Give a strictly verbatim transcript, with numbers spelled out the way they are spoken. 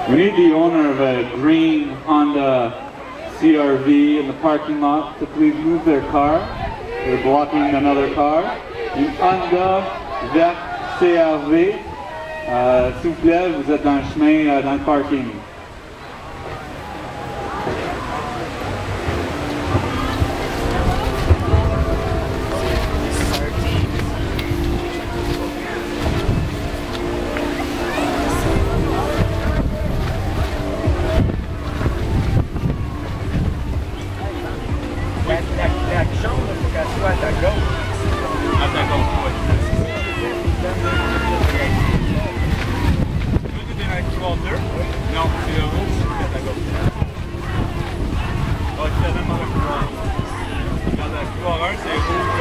We need the owner of a green Honda C R V in the parking lot to please move their car. They're blocking another car. Une Honda verte C R V. Euh, S'il vous plaît, vous êtes dans le chemin, euh, dans le parking. La chambre, il faut qu'elle soit à ta gauche. À ta gauche, oui. Tu veux que tu aies un couloir deux? Non, c'est le rouge, c'est à ta gauche. Ah, tu as même dans le couloir. Dans le couloir un, c'est rouge.